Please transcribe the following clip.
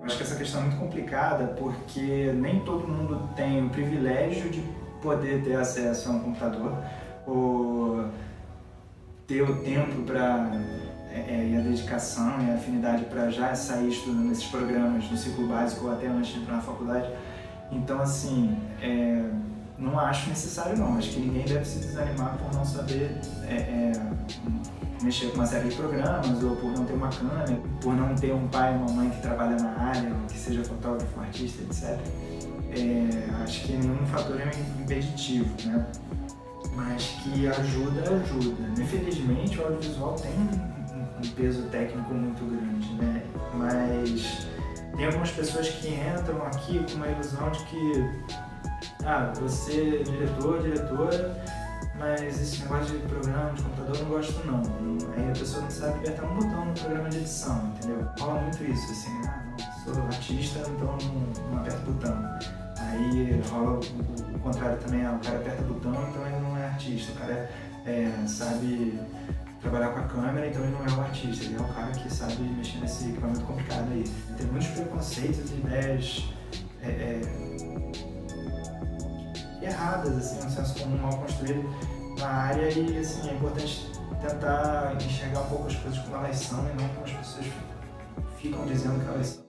Acho que essa questão é muito complicada porque nem todo mundo tem o privilégio de poder ter acesso a um computador ou ter o tempo para e a dedicação e a afinidade para já sair estudando esses programas no ciclo básico ou até antes de entrar na faculdade. Então, assim, não acho necessário não. Acho que ninguém deve se desanimar por não saber mexer com uma série de programas, ou por não ter uma câmera, por não ter um pai ou uma mãe que trabalha na área, ou que seja fotógrafo, artista, etc. Acho que nenhum fator é impeditivo, né? Mas que ajuda. Infelizmente, o audiovisual tem um peso técnico muito grande, né? Mas tem algumas pessoas que entram aqui com uma ilusão de que você é diretor, diretora, mas esse negócio de programa de computador eu não gosto não. Aí a pessoa não sabe apertar um botão no programa de edição, entendeu? Rola muito isso, assim, não, sou artista, então não aperto botão. Aí rola o contrário também, o cara aperta botão, então ele não é artista, o cara sabe trabalhar com a câmera, então ele não é o artista, ele é o cara que sabe mexer nesse equipamento complicado aí. Tem muitos preconceitos e ideias erradas, assim, um senso comum mal construído na área e, assim, é importante tentar enxergar um pouco as coisas como elas são e não como as pessoas ficam dizendo que elas são.